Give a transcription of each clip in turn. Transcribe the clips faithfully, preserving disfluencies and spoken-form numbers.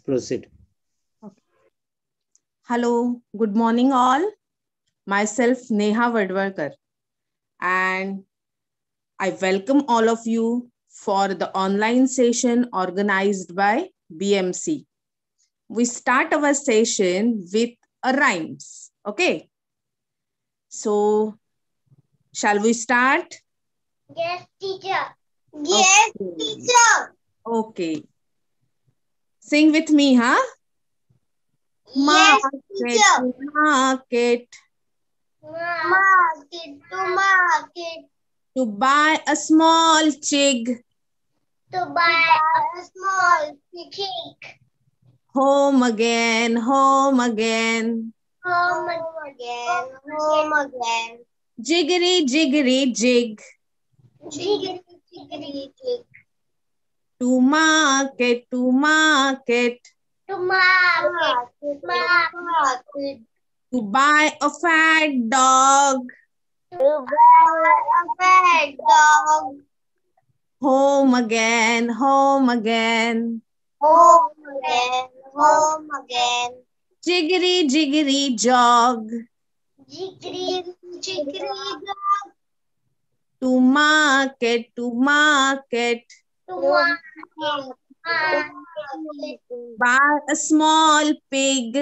proceed. Okay. Hello, good morning all. Myself Neha Vadwarkar, and I welcome all of you for the online session organized by B M C. We start our session with a rhymes. Okay. So, shall we start? Yes, teacher. Yes, Okay. teacher. Okay. Sing with me, huh? Yes, Market, teacher. market, Market to market to buy a small chig. to buy a small cake. Home again, home again. Home again, home again. Jiggity, jiggity, jig. Jiggity, jiggity, jig. To market, to market. To market, to market. To buy a fat dog. To buy a fat dog. Home again, home again. Home again, home again. Jiggity, jiggity, jog. Jiggity, jiggity, dog. To market, to market. To market, market. Buy a small pig.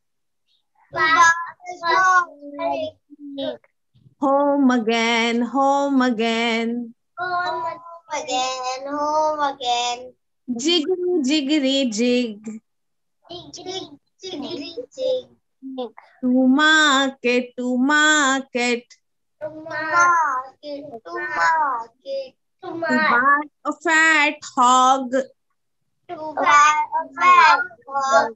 Buy a small pig. Home again, home again. Home again, home again. Jiggity, jiggity, jig. Jiggity, jiggity, jig. To market, to market. To market, to market. To To market. buy a fat hog. To buy a fat dog.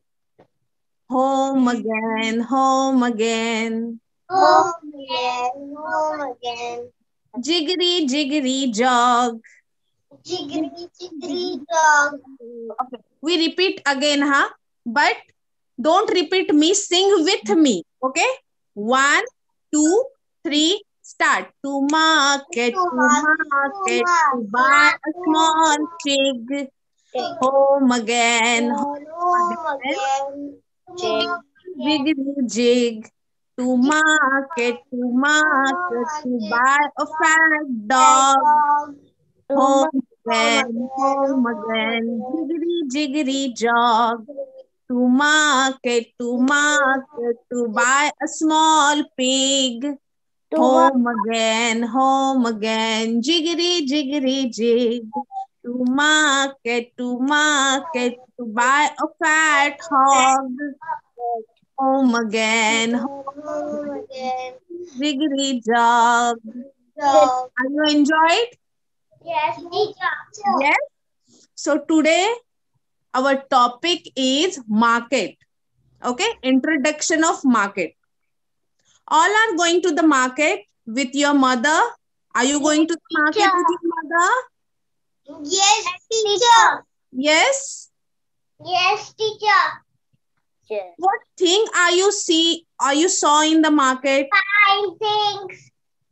Home again, home again. Home again, home again. Jiggity, jiggity, jog. Jiggity, jiggity, dog. Okay. We repeat again, huh? But don't repeat me, sing with me. Okay? One, two, three, start. To market, to market, to buy a small pig. Home again, home Home again. again. Jiggity jig. To market, to market, to buy a fat dog. Home again, home again. Jiggity, jiggity jog. To market, to market, to buy a small pig. Home again, home again. Jiggity, jiggity jig. To market, to market, to buy a fat hog. Home again, Home again. jiggity jog. Dog. Are you enjoyed? Yes, teacher. Yes. So today our topic is market. Okay, introduction of market. All are going to the market with your mother. Are you going to the market with your mother? Yes, teacher. Yes. Yes, teacher. Yes. What thing are you see? Are you saw in the market? Fine things.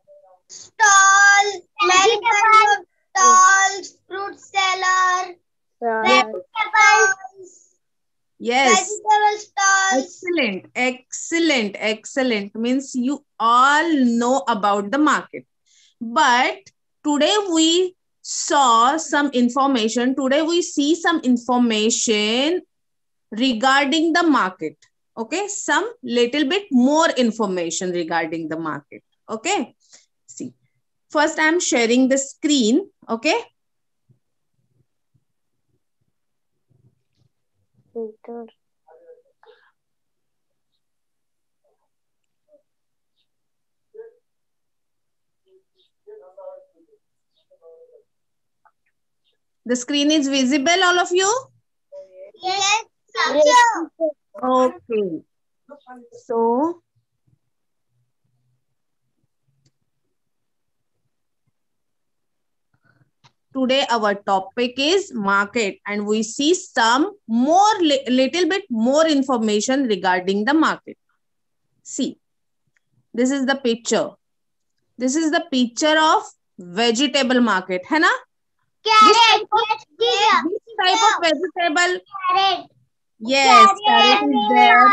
Stall. Many kinds of stalls. Fruit seller. Yes. Vegetables. Yes. Vegetable stalls. Excellent. Excellent. Excellent. Means you all know about the market. But today we saw some information. Today we see some information regarding the market. Okay. Some little bit more information regarding the market. Okay. See. First, I'm sharing the screen. Okay. The screen is visible, all of you? Yes, teacher. Okay. So, today our topic is market and we see some more, li little bit more information regarding the market. See, this is the picture. This is the picture of vegetable market, है ना? Carrot. Which type of, Yes, teacher. which type of vegetable? Carrot. Yes, carrot is there.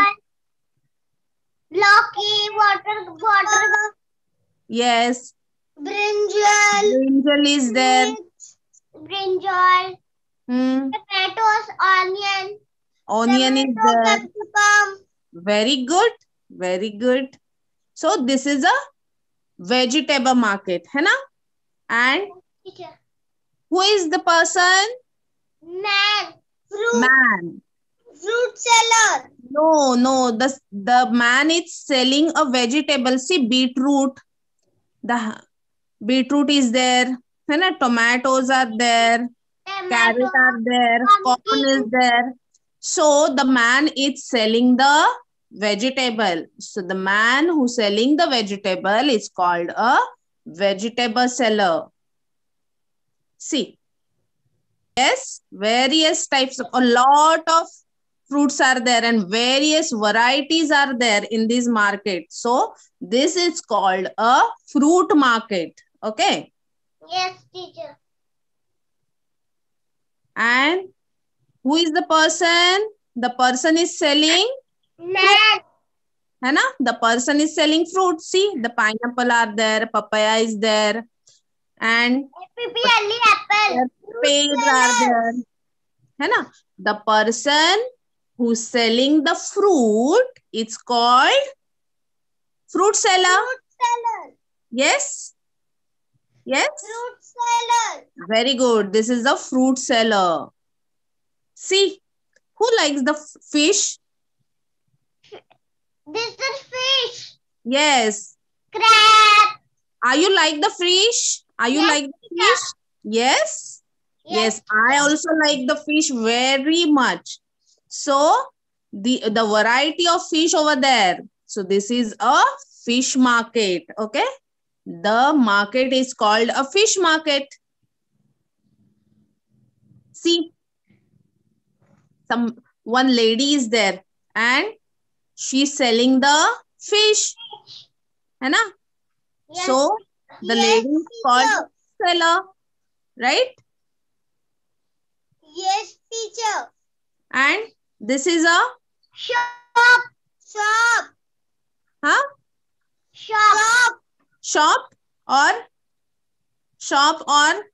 Loki, water, water. Yes. Brinjal. Brinjal is there. Brinjal. Hmm. Tomatoes, onion. Onion is Tomato, there. capsicum. Very good. Very good. So this is a vegetable market, है ना? And Teacher. who is the person? Man. Fruit. Man. Fruit seller. No, no. The, the man is selling a vegetable. See, beetroot. The beetroot is there. है ना? Tomatoes are there. Carrot Tomato. are there. Corn is there. So the man is selling the vegetable. So the man who selling the vegetable is called a vegetable seller. See. Yes, various types of, a lot of fruits are there and various varieties are there in this market. So this is called a fruit market. Okay. Yes, teacher. And who is the person? The person is selling Man. है ना? The person is selling fruit. See, the pineapple are there, papaya is there, and apple. pears are there. है ना? The person who's selling the fruit, it's called fruit seller. Fruit seller. Yes? Yes? Fruit seller. Very good. This is the fruit seller. See, who likes the f- fish? This is fish. Yes. Crab. Are you like the fish? Are you Yes, like the fish? Yes? Yes, I also like the fish very much. So, the, the variety of fish over there. So, this is a fish market. Okay? The market is called a fish market. See, some one lady is there and she's selling the fish. है ना? Yes. So, the Yes, lady is called teacher. seller. Right? Yes, teacher. And this is a Shop. Shop. huh? Shop. Shop or shop or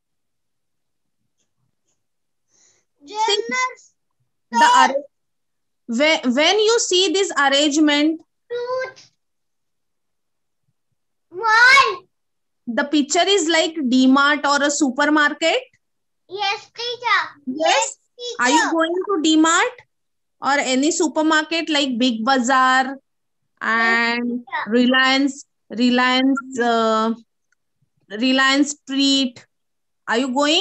Journals. the arra- when, when you see this arrangement, Fruits. Mall. the picture is like D-Mart or a supermarket. Yes, teacher. Yes. teacher. Are you going to D-Mart or any supermarket like Big Bazaar and teacher. Reliance, Reliance, uh, Reliance Street? Are you going?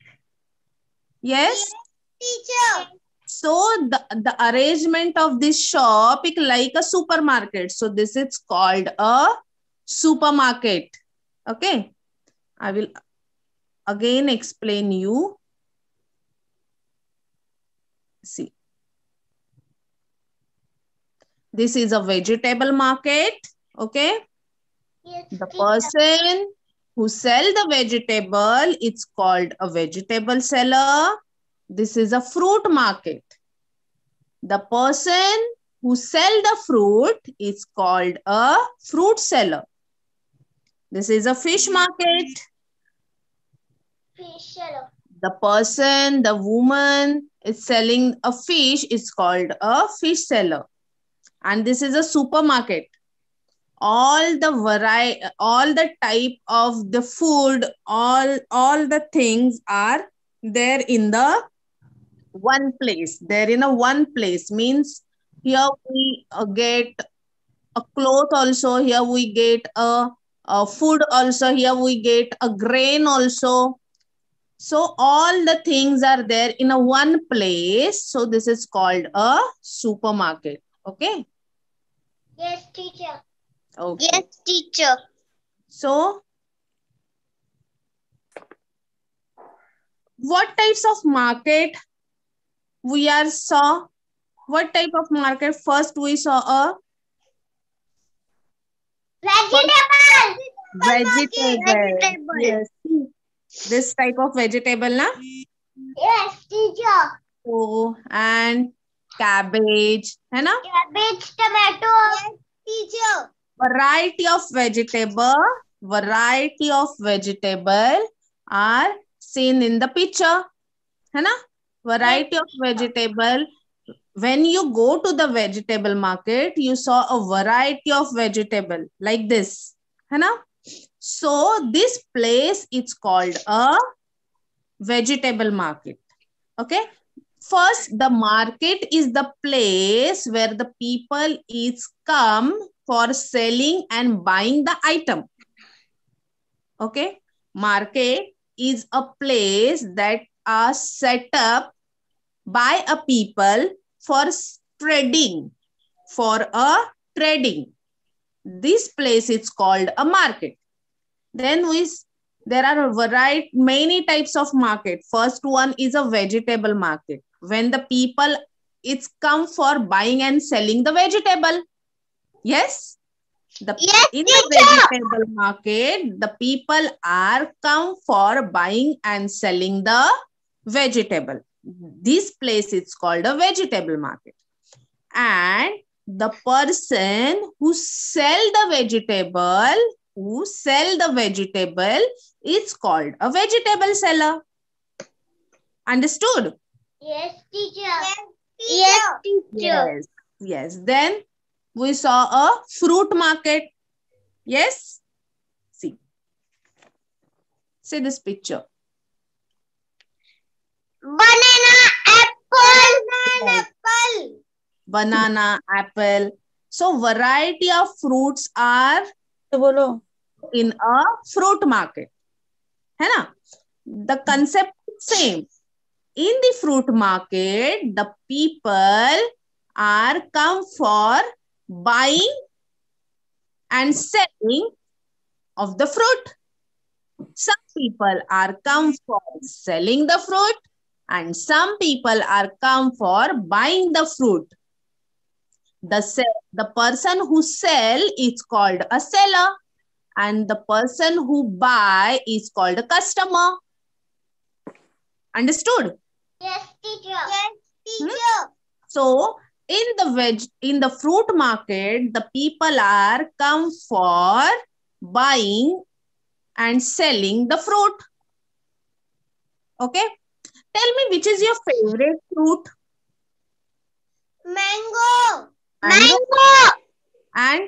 Yes. Yes, teacher. So the, the arrangement of this shop is like a supermarket. So this is called a supermarket. Okay. I will again explain you. See. This is a vegetable market. Okay. Yes, The teacher. person who sell the vegetable, it's called a vegetable seller. This is a fruit market. The person who sell the fruit is called a fruit seller. This is a fish market. Fish seller. The person, the woman is selling a fish is called a fish seller. And this is a supermarket. All the variety, all the type of the food, all, all the things are there in the one place. They're in a one place. Means here we uh, get a cloth also. Here we get a, a food also. Here we get a grain also. So all the things are there in a one place. So this is called a supermarket. Okay. Yes, teacher. Okay. Yes, teacher. So what types of market we are saw? What type of market? First we saw a Vegetable. vegetable. Vegetable. Yes. This type of vegetable, na? Yes, teacher. So, and cabbage, है ना? Cabbage, tomato. Yes, teacher. Variety of vegetable, variety of vegetable are seen in the picture, है ना? Variety of vegetable. When you go to the vegetable market, you saw a variety of vegetable like this, है ना? So this place is called a vegetable market. Okay. First, the market is the place where the people is come for selling and buying the item. Okay. Market is a place that are set up by a people for trading, for a trading. This place is called a market. Then we, there are a variety, many types of market. First one is a vegetable market. When the people, it's come for buying and selling the vegetable. Yes? The, Yes, in the vegetable market, the people are come for buying and selling the vegetable. This place is called a vegetable market. And the person who sell the vegetable, who sell the vegetable is called a vegetable seller. Understood? Yes, teacher. Yes, teacher. Yes, teacher. Yes. Yes. Then we saw a fruit market. Yes. See. See this picture. Banana, apple. Banana, apple. Banana, apple. So variety of fruits are in a fruit market. है ना? The concept is same. In the fruit market, the people are come for buying and selling of the fruit. Some people are come for selling the fruit and some people are come for buying the fruit. The, the person who sell is called a seller and the person who buy is called a customer. Understood? Yes, teacher. Yes, teacher. Hmm? So, in the veg, in the fruit market, the people are come for buying and selling the fruit. Okay? Tell me, which is your favorite fruit? Mango. Mango. Mango. And?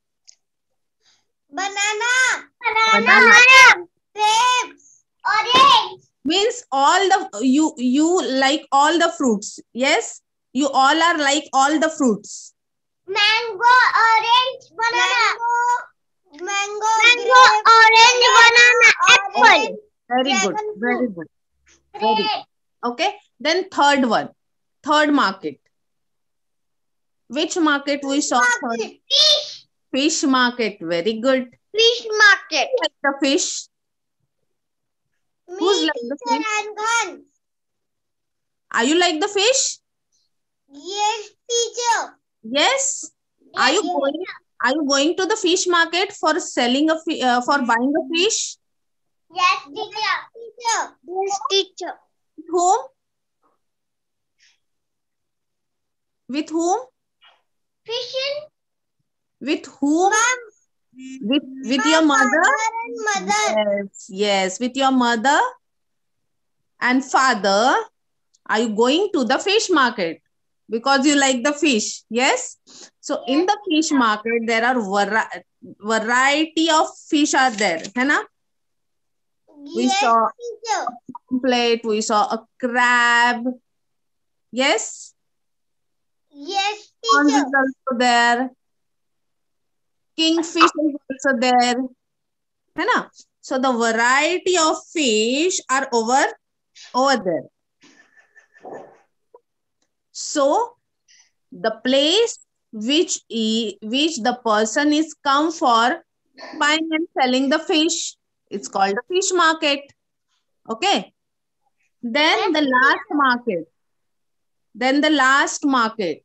Banana. Banana. Banana. Grapes. Orange. Means all the, you, you like all the fruits. Yes? You all are like all the fruits. Mango, orange, banana. Mango, mango, mango orange, banana, apple. Okay. Very good. Very good. Very good. Okay. Then third one. Third market. Which market we saw? Market. Fish. Fish market. Very good. Fish market. Like the fish. Me, Who's like the fish? And gun. Are you like the fish? Yes, teacher. Yes. Yes, are you yes. going? Are you going to the fish market for selling a uh, for buying a fish? Yes, teacher. Teacher. Yes, teacher. With whom? With whom? Fishing. With whom? Mom. With with My your mother? father and mother. Yes, yes. With your mother and father, are you going to the fish market? Because you like the fish, yes? So in the fish market, there are vari variety of fish are there, है ना? We Yes, saw teacher. a plate, we saw a crab, yes? Yes, Prawns teacher. is also there. Kingfish is also there, है ना? So the variety of fish are over, over there. So the place which e, which the person is come for buying and selling the fish, it's called a fish market. Okay. Then the last market. Then the last market.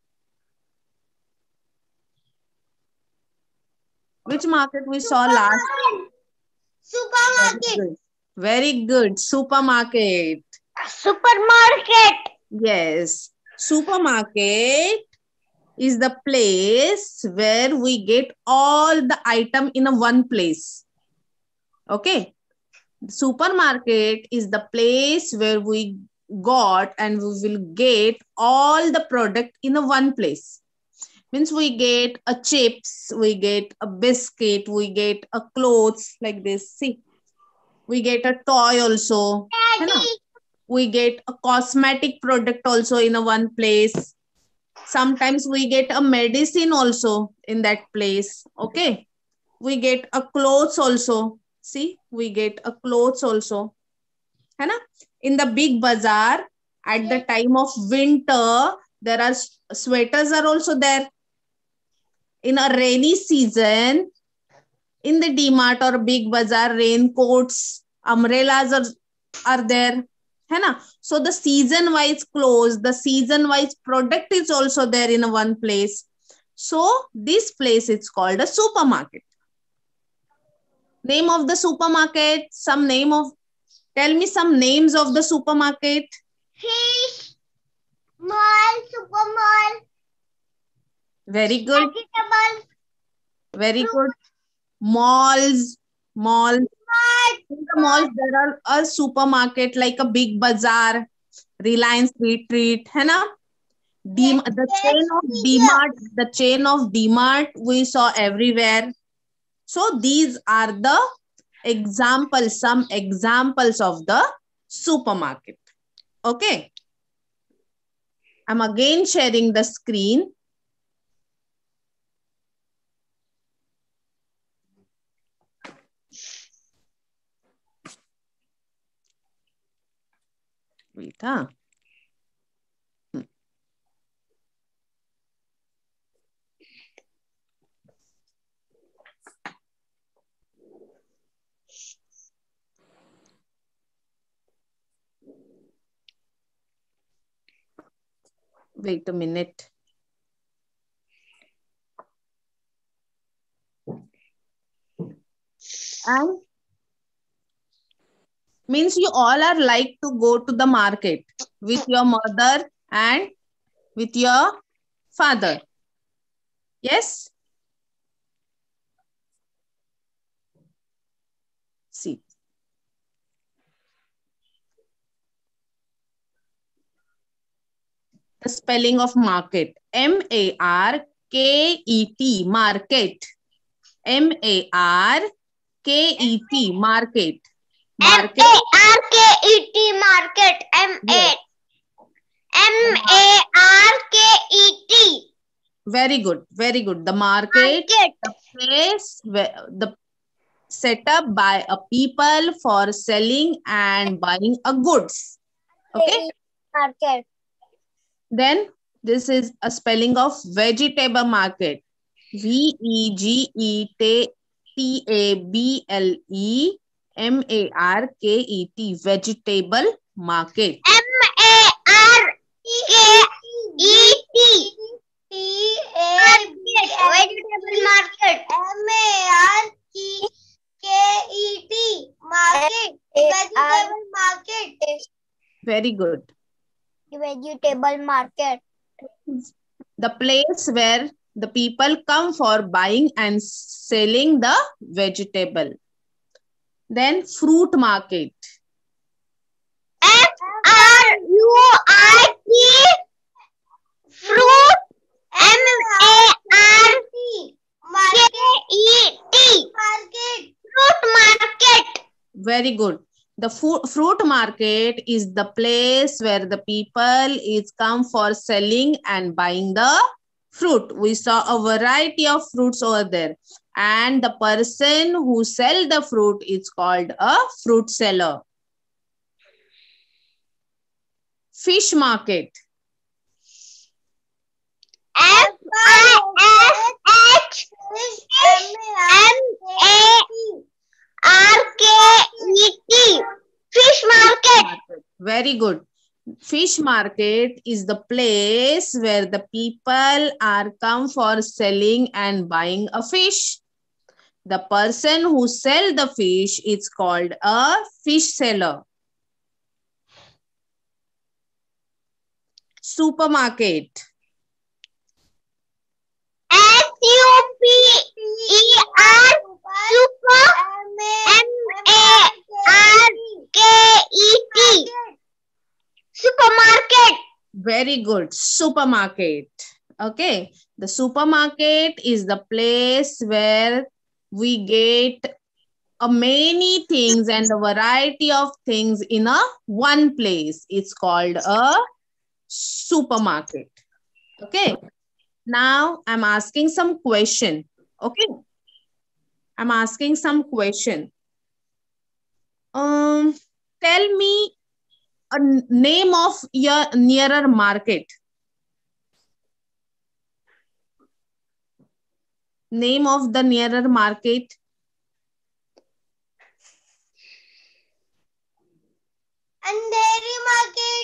Which market we saw last? Supermarket. Very good. Very good. Supermarket. Supermarket. Yes. Supermarket is the place where we get all the item in a one place. Okay. Supermarket is the place where we got and we will get all the product in a one place. Means we get a chips, we get a biscuit, we get a clothes like this. See, we get a toy also. है ना? We get a cosmetic product also in a one place. Sometimes we get a medicine also in that place. Okay. We get a clothes also. See, we get a clothes also. है ना? In the big bazaar, at the time of winter, there are sweaters are also there. In a rainy season, in the D-Mart or big bazaar, raincoats, umbrellas are, are there. है ना? So the season wise clothes, the season wise product is also there in a one place. So this place is called a supermarket. Name of the supermarket, some name of, tell me some names of the supermarket. Fish, mall, super mall. Very good. Vegetable. Very good. Malls, malls. In the malls, there are a supermarket like a big bazaar, Reliance Retreat, है ना? D, Yes, the yes, chain of yes. D-Mart, the chain of D-Mart we saw everywhere. So these are the examples, some examples of the supermarket. Okay. I'm again sharing the screen. Wait, huh? Hmm. Wait a minute. And means you all are like to go to the market with your mother and with your father. Yes? See. The spelling of market. M A R K E T, market. M A R K E T, market. M A R K E T, market. M A Yes. M A R K E T. Very good, very good. The market, Market. the place where the set up by a people for selling and buying a goods. Okay. Market. Then this is a spelling of vegetable market. V E G E T A B L E M A R K E T, vegetable market. M A R K E T. T A B L E. Vegetable market. M A R K E T. Market. Vegetable market. Very good. Vegetable market. The place where the people come for buying and selling the vegetable. Then fruit market. F R U I T. Fruit. M A R K E T. Market. Fruit market. Very good. The fu- fruit market is the place where the people is come for selling and buying the fruit. We saw a variety of fruits over there. And the person who sell the fruit is called a fruit seller. Fish market. F I S H M A R K E T. Fish market. Very good. Fish market is the place where the people are come for selling and buying a fish. The person who sell the fish is called a fish seller. Supermarket. S U P E R super M A R K E T supermarket. Very good. Supermarket. Okay. The supermarket is the place where we get a many things and a variety of things in a one place. It's called a supermarket. Okay. Now I'm asking some question. Okay. I'm asking some question. Um, tell me a name of your nearer market. Name of the nearer market. Andheri market.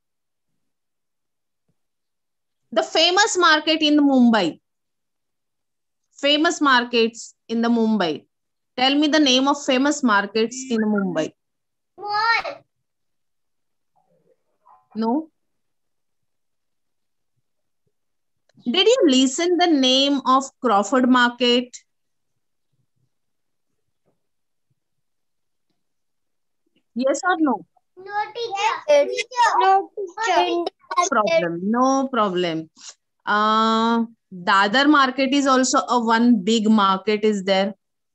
The famous market in Mumbai. Famous markets in the Mumbai. Tell me the name of famous markets in Mumbai. Mall. No? Did you listen the name of Crawford Market? Yes or no? No teacher. No teacher. No problem. No problem. Uh, Dadar market is also a one big market is there.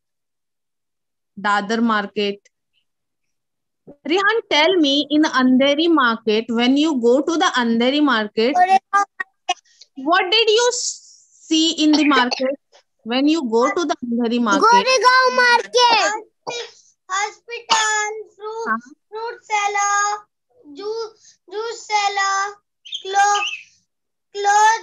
Dadar market. Rihan, tell me in Andheri market, when you go to the Andheri market, what did you see in the market? When you go to the Andheri market? Goregaon market. Hospital, fruit, huh? fruit seller, juice, juice seller, cloth, cloth,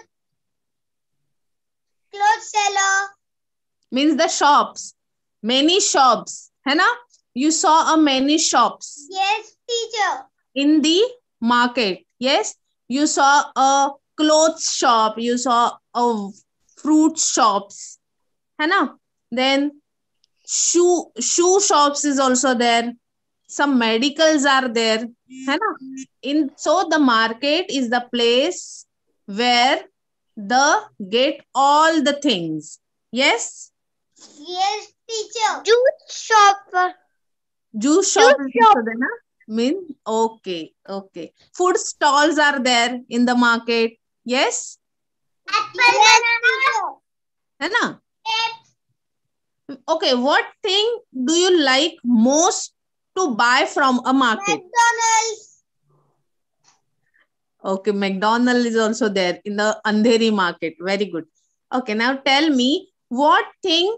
cloth seller. Means the shops. Many shops. है ना? You saw a many shops. Yes, teacher. In the market. Yes. You saw a clothes shop. You saw a fruit shops. है ना? Then shoe shoe shops is also there. Some medicals are there. है ना? In so the market is the place where the get all the things. Yes. Yes, teacher. Juice shop. Juice shop is also there, na? Mean okay, okay. Food stalls are there in the market. Yes. Yes, है ना? Okay, what thing do you like most to buy from a market? McDonald's. Okay, McDonald's is also there in the Andheri market. Very good. Okay, now tell me what thing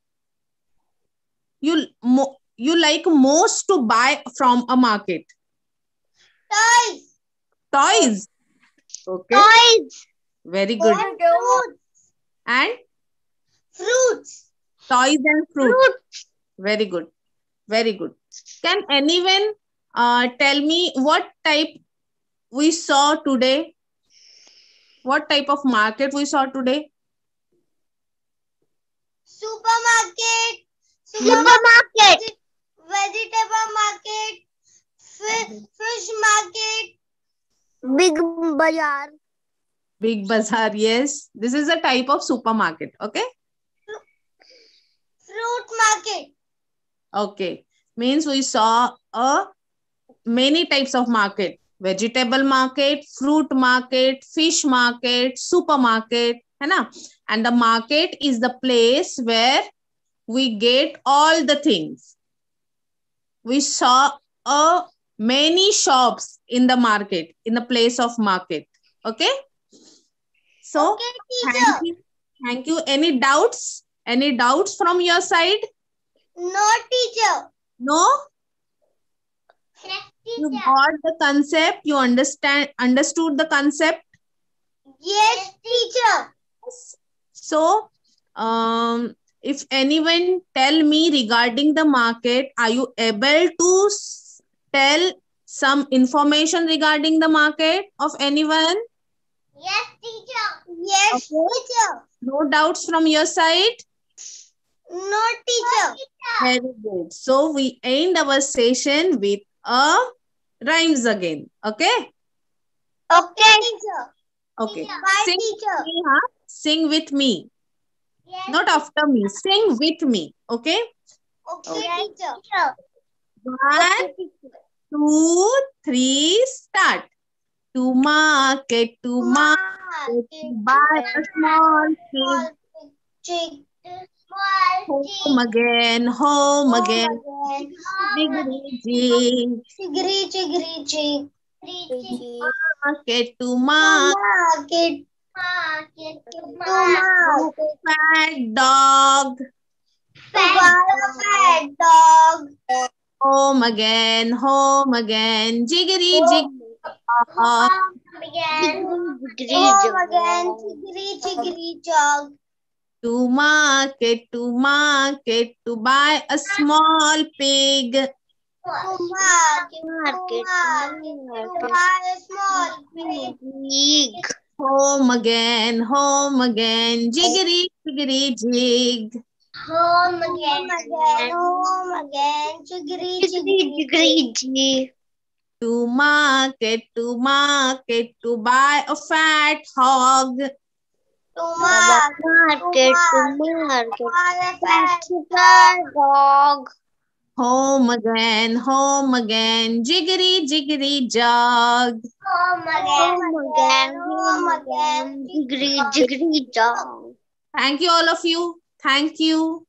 you mo you like most to buy from a market? Toys. Toys. Okay. Toys. Very good. And fruits. And? Fruits. Toys and fruit. Fruits. Very good. Very good. Can anyone uh, tell me what type we saw today? What type of market we saw today? Supermarket. Supermarket. Vegetable market. Fish, fish market. Big bazaar. Big bazaar, yes. This is a type of supermarket, okay? Fruit market. Okay. Means we saw a many types of market. Vegetable market, fruit market, fish market, supermarket, है ना? And the market is the place where we get all the things. We saw a many shops in the market, in the place of market. Okay? So, okay, teacher. Thank you. Thank you. Any doubts? Any doubts from your side? No, teacher. No? Yes, you got the concept? You understand? Understood the concept? Yes, teacher. So, um, if anyone tell me regarding the market, are you able to tell some information regarding the market of anyone? Yes, teacher. Yes, okay. teacher. No doubts from your side? No, teacher. Very good. So, we end our session with a rhymes again. Okay? Okay, teacher. Okay. Bye, Sing teacher. with me, huh? Sing with me. Yes. Not after me. Sing with me. Okay. Okay, teacher. One, two, three, start. To market, to market, to buy a small pig. Home again, home again. Jiggly jig. Chigri, chigri, chig. Market to market. Market. Market to market. Fat dog. Fat dog. Home again, home again. Jiggly jig. Home again. Home again. Chigri, chigri, jog. To market, to market, to buy a small pig. To market, market, to buy a small pig. Home again, home again. Jiggly, jiggly, jig. Home again, home again. Chigri, chigri, chigri. To market, to market, to buy a fat hog. To market, to market, buy a fat dog. Home again, home again. Jiggly, jiggly, jog. Home again, home again, home again. Jiggly, jiggly, jog. Thank you, all of you. Thank you.